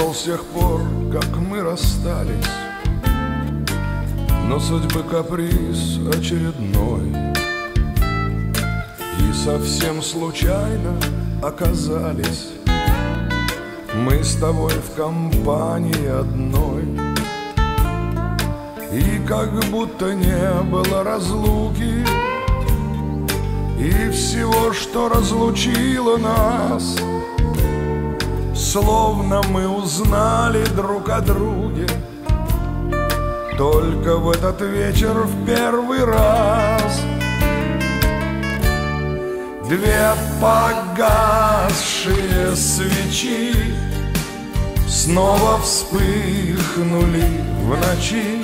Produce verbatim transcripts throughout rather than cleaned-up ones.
прошел с тех пор, как мы расстались, но судьбы каприз очередной, и совсем случайно оказались мы с тобой в компании одной. И как будто не было разлуки, и всего, что разлучило нас, словно мы узнали друг о друге только в этот вечер в первый раз. Две погасшие свечи снова вспыхнули в ночи,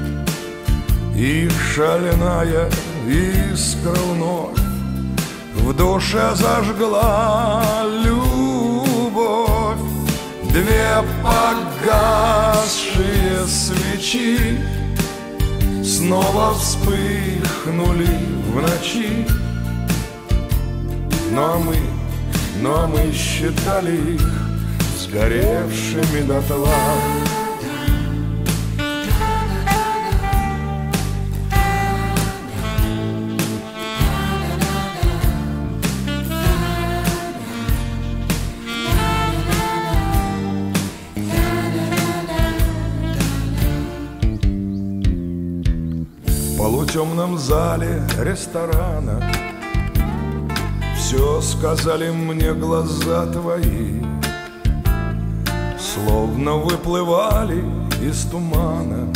и шальная искра вновь в душе зажгла любовь. Две погасшие свечи снова вспыхнули в ночи, ну а мы, ну а мы считали их сгоревшими дотла. В полутемном зале ресторана все сказали мне глаза твои, словно выплывали из тумана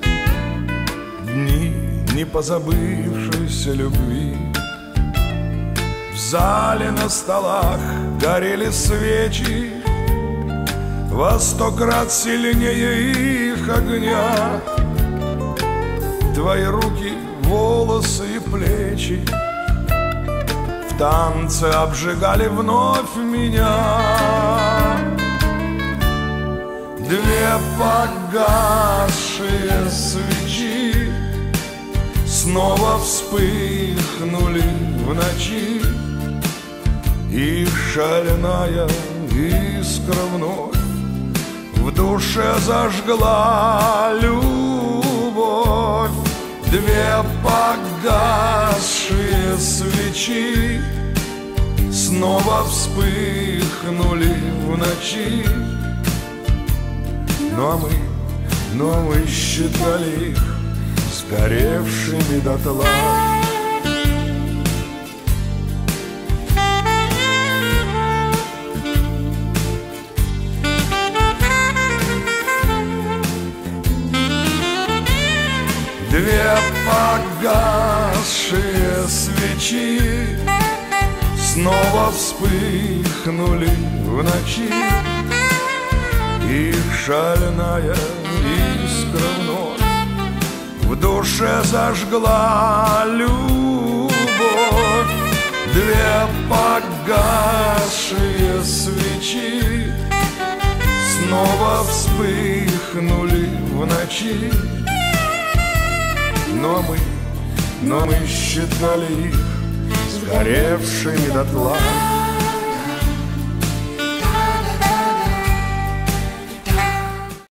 дни не позабывшейся любви. В зале на столах горели свечи во сто крат сильнее их огня. Твои руки, волосы и плечи в танце обжигали вновь меня. Две погасшие свечи снова вспыхнули в ночи, и шальная искра вновь в душе зажгла любовь. Две погасшие свечи снова вспыхнули в ночи, ну а мы, ну а мы считали их сгоревшими дотла. Две погасшие свечи снова вспыхнули в ночи, и шальная искра вновь в душе зажгла любовь. Две погасшие свечи снова вспыхнули в ночи, но мы, но мы считали их сгоревшими дотла.